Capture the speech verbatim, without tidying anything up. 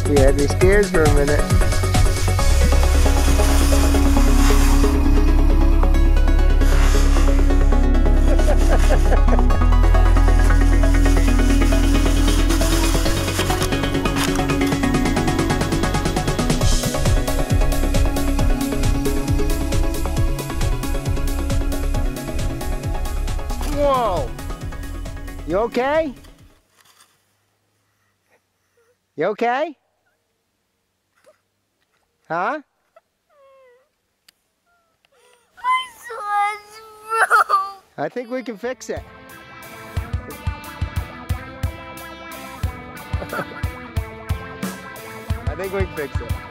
You had me scared for a minute. Whoa! You okay? You okay? Huh? My sledge broke. I think we can fix it. I think we can fix it.